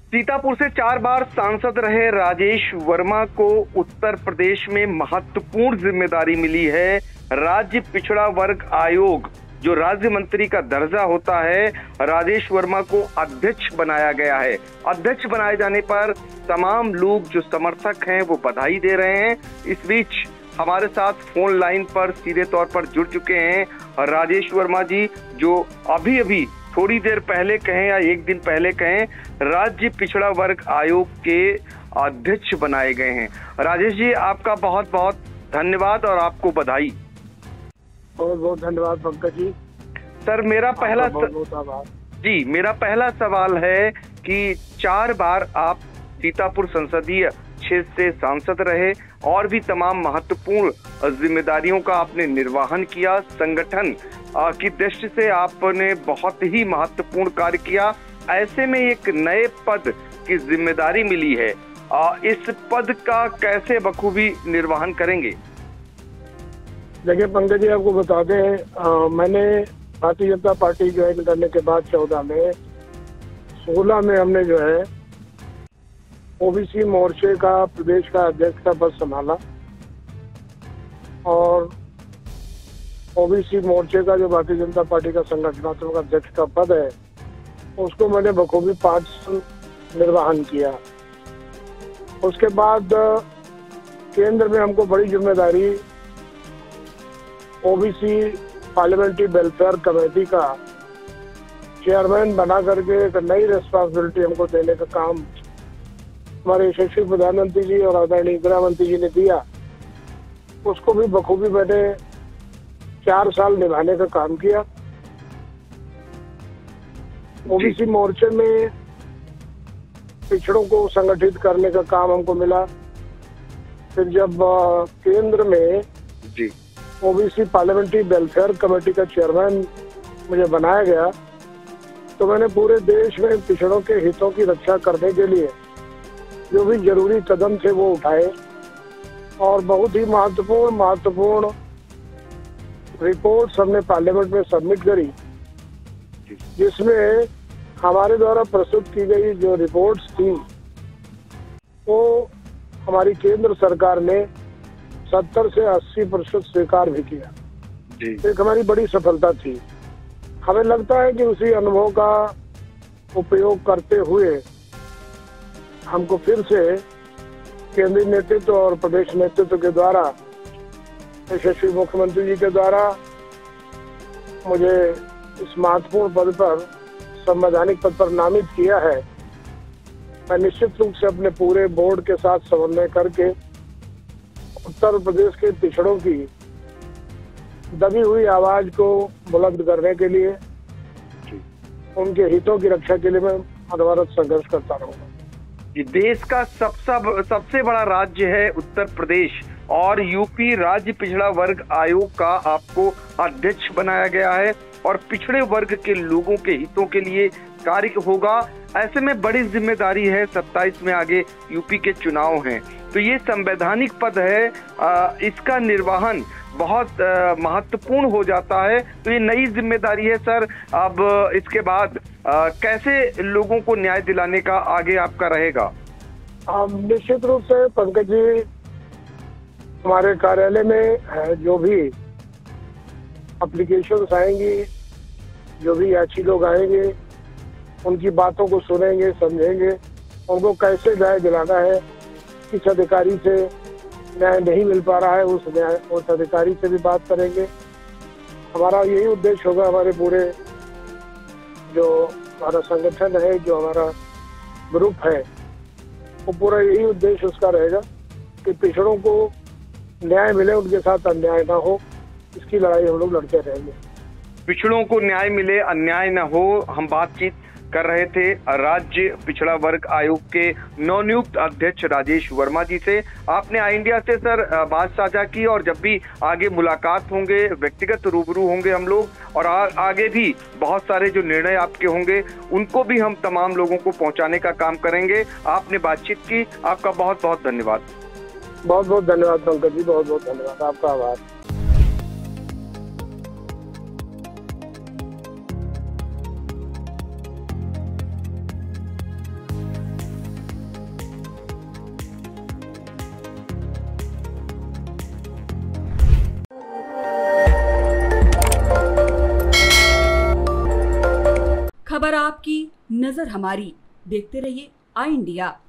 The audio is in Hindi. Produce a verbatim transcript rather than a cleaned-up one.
सीतापुर से चार बार सांसद रहे राजेश वर्मा को उत्तर प्रदेश में महत्वपूर्ण जिम्मेदारी मिली है। राज्य पिछड़ा वर्ग आयोग, जो राज्य मंत्री का दर्जा होता है, राजेश वर्मा को अध्यक्ष बनाया गया है। अध्यक्ष बनाए जाने पर तमाम लोग जो समर्थक हैं वो बधाई दे रहे हैं। इस बीच हमारे साथ फोन लाइन पर सीधे तौर पर जुड़ चुके हैं राजेश वर्मा जी, जो अभी अभी थोड़ी देर पहले कहें या एक दिन पहले कहें, राज्य पिछड़ा वर्ग आयोग के अध्यक्ष बनाए गए हैं। राजेश जी, आपका बहुत बहुत धन्यवाद और आपको बधाई। बहुत बहुत धन्यवाद पंकज जी। सर, मेरा पहला बहुत बहुत आभार जी मेरा पहला सवाल है कि चार बार आप सीतापुर संसदीय क्षेत्र से सांसद रहे और भी तमाम महत्वपूर्ण जिम्मेदारियों का आपने निर्वहन किया। संगठन की दृष्टि से आपने बहुत ही महत्वपूर्ण कार्य किया। ऐसे में एक नए पद की जिम्मेदारी मिली है, इस पद का कैसे बखूबी निर्वहन करेंगे? देखिए पंकज जी, आपको बता दें, मैंने भारतीय जनता पार्टी ज्वाइन करने के बाद चौदह में सोलह में हमने जो है ओबीसी मोर्चे का प्रदेश का अध्यक्ष का पद संभाला और ओबीसी मोर्चे का जो भारतीय जनता पार्टी का संगठनात्मक अध्यक्ष का पद है उसको मैंने बखूबी पांच साल निर्वहन किया। उसके बाद केंद्र में हमको बड़ी जिम्मेदारी ओबीसी पार्लियामेंट्री वेलफेयर कमेटी का चेयरमैन बना करके एक नई रिस्पॉन्सिबिलिटी हमको देने का काम हमारे यशस्वी प्रधानमंत्री जी और आदरणीय गृह मंत्री जी ने दिया। उसको भी बखूबी मैंने चार साल निभाने का काम किया। ओबीसी मोर्चे में पिछड़ों को संगठित करने का काम हमको मिला। फिर जब केंद्र में जी ओबीसी पार्लियामेंट्री वेलफेयर कमेटी का चेयरमैन मुझे बनाया गया तो मैंने पूरे देश में पिछड़ों के हितों की रक्षा करने के लिए जो भी जरूरी कदम थे वो उठाए और बहुत ही महत्वपूर्ण महत्वपूर्ण रिपोर्ट्स हमने पार्लियामेंट में सबमिट करी, जिसमें हमारे द्वारा प्रस्तुत की गई जो रिपोर्ट्स थी वो हमारी केंद्र सरकार ने सत्तर से अस्सी प्रतिशत स्वीकार भी किया। एक हमारी बड़ी सफलता थी। हमें लगता है कि उसी अनुभव का उपयोग करते हुए हमको फिर से केंद्रीय नेतृत्व और प्रदेश नेतृत्व के द्वारा, यशस्वी मुख्यमंत्री जी के द्वारा मुझे इस महत्वपूर्ण पद पर, संवैधानिक पद पर नामित किया है। मैं निश्चित रूप से अपने पूरे बोर्ड के साथ समन्वय करके उत्तर प्रदेश के पिछड़ों की दबी हुई आवाज को बुलंद करने के लिए, उनके हितों की रक्षा के लिए मैं अनवरत संघर्ष करता रहूंगा। देश का सबसे सबसे बड़ा राज्य है उत्तर प्रदेश और यूपी राज्य पिछड़ा वर्ग आयोग का आपको अध्यक्ष बनाया गया है और पिछड़े वर्ग के लोगों के हितों के लिए कार्य होगा। ऐसे में बड़ी जिम्मेदारी है। सत्ताईस में आगे यूपी के चुनाव हैं, तो ये संवैधानिक पद है, आ, इसका निर्वहन बहुत महत्वपूर्ण हो जाता है। तो ये नई जिम्मेदारी है सर। अब इसके बाद आ, कैसे लोगों को न्याय दिलाने का आगे आपका रहेगा? निश्चित रूप से पंकज जी, हमारे कार्यालय में जो भी एप्लीकेशंस आएंगी, जो भी याची लोग आएंगे, उनकी बातों को सुनेंगे, समझेंगे, उनको कैसे न्याय दिलाना है, किस अधिकारी से न्याय नहीं मिल पा रहा है उस न्याय उस अधिकारी से भी बात करेंगे। हमारा यही उद्देश्य होगा। हमारे पूरे जो हमारा संगठन है, जो हमारा ग्रुप है, वो पूरा यही उद्देश्य उसका रहेगा कि पिछड़ों को न्याय मिले, उनके साथ अन्याय ना हो, इसकी लड़ाई हम लोग लड़ते रहेंगे। पिछड़ों को न्याय मिले, अन्याय न हो। हम बातचीत कर रहे थे राज्य पिछड़ा वर्ग आयोग के नवनियुक्त अध्यक्ष राजेश वर्मा जी से। आपने आई इंडिया से सर बात साझा की और जब भी आगे मुलाकात होंगे, व्यक्तिगत रूबरू होंगे हम लोग और आ, आगे भी बहुत सारे जो निर्णय आपके होंगे उनको भी हम तमाम लोगों को पहुंचाने का काम करेंगे। आपने बातचीत की, आपका बहुत बहुत धन्यवाद। बहुत बहुत धन्यवाद पंकज जी, बहुत बहुत धन्यवाद, आपका आभार। खबर आपकी, नजर हमारी। देखते रहिए आई इंडिया।